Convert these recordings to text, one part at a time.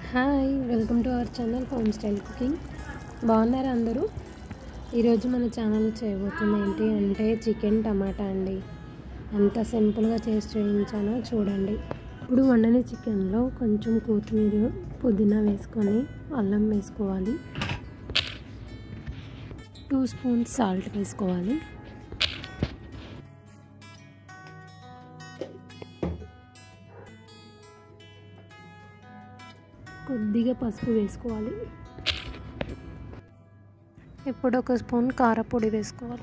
Hi welcome to our channel home style cooking. బాగున్నారా అందరూ? ఈరోజు మన ఛానల్ చేయబోతుంది ఏంటి అంటే చికెన్ టమాటా అండి. ఎంత సింపుల్గా చేసి చూపించానో చూడండి. ఇప్పుడు వండని చికెన్లో కొంచెం కొత్తిమీర పుదీనా వేసుకొని అల్లం వేసుకోవాలి. 2 స్పూన్స్ సాల్ట్ వేసుకోవాలి. కొద్దిగా పసుపు వేసుకోవాలి. ఇప్పుడు 1 స్పూన్ కారపొడి వేసుకోవాలి.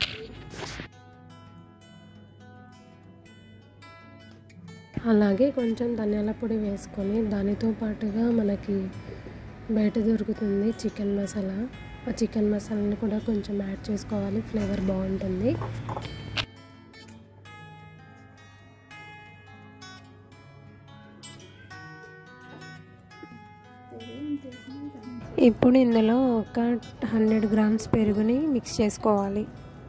అలాగే కొంచెం ధనియాల పొడి వేసుకొని దానితో పాటుగా మనకి బయట దొరుకుతుంది చికెన్ మసాలా. ఆ చికెన్ మసాలాని కూడా కొంచెం యాడ్ చేసుకోవాలి, ఫ్లేవర్ బాగుంటుంది. ఇప్పుడు ఇందులో ఒక 100 గ్రామ్స్ పెరుగుని మిక్స్ చేసుకోవాలి.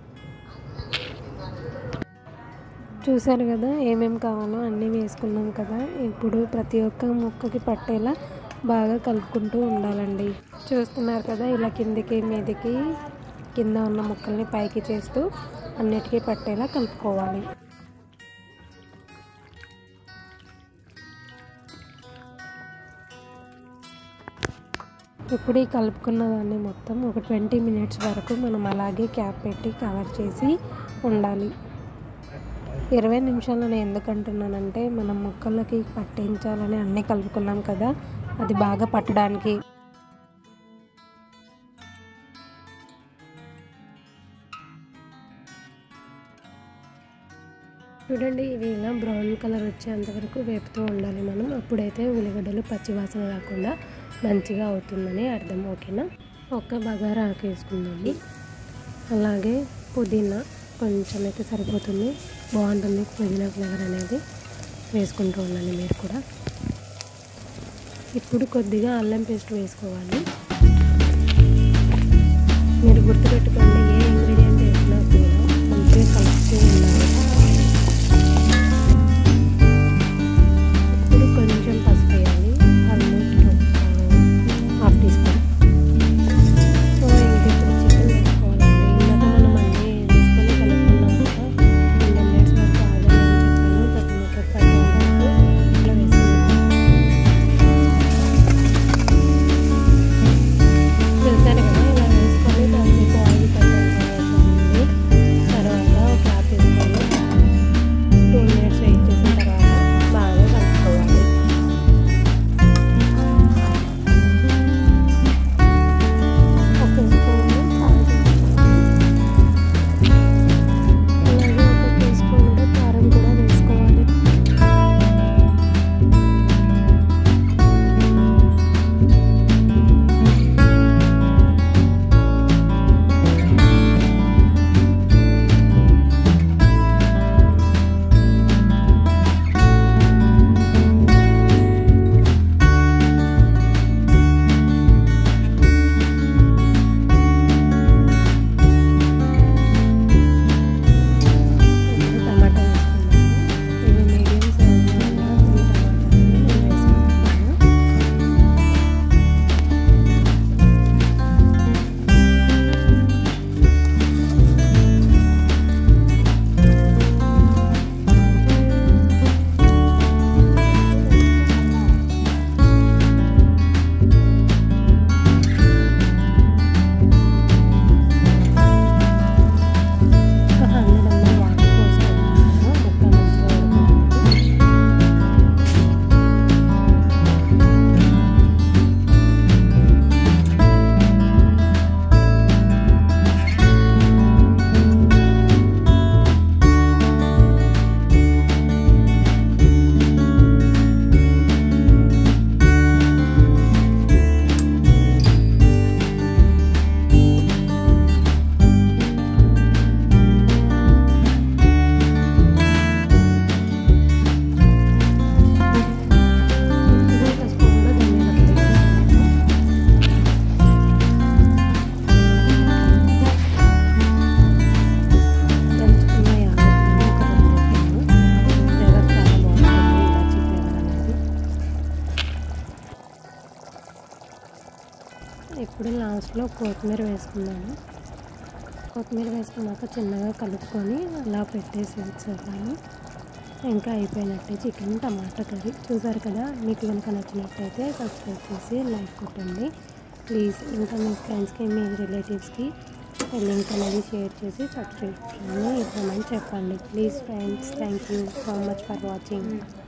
చూసారు కదా ఏమేమి కావాలో అన్నీ వేసుకున్నాం కదా. ఇప్పుడు ప్రతి ఒక్క ముక్కకి పట్టేలా బాగా కలుపుకుంటూ ఉండాలండి. చూస్తున్నారు కదా, ఇలా కిందికి మీదికి కింద ఉన్న ముక్కల్ని పైకి చేస్తూ అన్నిటికీ పట్టేలా కలుపుకోవాలి. ఇప్పుడు ఈ కలుపుకున్న దాన్ని మొత్తం ఒక 20 మినిట్స్ వరకు మనం అలాగే క్యాప్ పెట్టి కవర్ చేసి ఉండాలి. 20 నిమిషాలని ఎందుకంటున్నానంటే మనం ముక్కలకి పట్టించాలని అన్నీ కలుపుకున్నాం కదా, అది బాగా పట్టడానికి. చూడండి, ఇవి ఇలా బ్రౌన్ కలర్ వచ్చేంత వరకు వేపుతూ ఉండాలి మనం. అప్పుడైతే ఉల్లిగడ్డలు పచ్చివాసన రాకుండా మంచిగా అవుతుందని అర్థం. ఓకేనా? ఒక బగారా ఆకు వేసుకుందాము. అలాగే పుదీనా కొంచెం అయితే సరిపోతుంది, బాగుంటుంది పుదీనా ఫ్లేవర్ అనేది. వేసుకుంటూ ఉండాలి మీరు కూడా. ఇప్పుడు కొద్దిగా అల్లం పేస్ట్ వేసుకోవాలి. మీరు గుర్తుపెట్టుకోండి, ఏ ఇంగ్రీడియంట్ వేసినా కూడా మంచిగా కలుపుతూ ఉండాలి. ఇప్పుడు కొంచెం పసుపు వేయాలి, ఆల్మోస్ట్ 1/2 టీ స్పూన్. సో ఇంక ఇప్పుడు చికెన్ వేసుకోవాలండి. ఇందాక మనం అన్నీ వేసుకొని కలుపుకున్నాం కదా, 20 మినిట్స్ వరకు ఆగాలని చెప్పాను. ప్రతి ముక్క పట్టేంత వరకు ఇట్లా వేసుకున్నాం. చూసారు కదా, ఇలా వేసుకొని కాసేపు ఆయిల్ పెట్టాలి. ఇప్పుడు లాస్ట్లో కొత్తిమీర వేసుకున్నాను. కొత్తిమీర వేసుకున్నాక చిన్నగా కలుపుకొని అలా పెట్టేసేసాను. ఇంకా అయిపోయినట్టే చికెన్ టమాటా కర్రీ. చూసారు కదా, మీకు కనుక నచ్చినట్టయితే సబ్స్క్రైబ్ చేసి లైక్ కొట్టండి ప్లీజ్. ఇంకా మీ ఫ్రెండ్స్కి మీ రిలేటివ్స్కి లింక్ అనేది షేర్ చేసి సబ్స్క్రిప్షన్ ఇవ్వమని చెప్పండి please friends. Thank you so much for watching.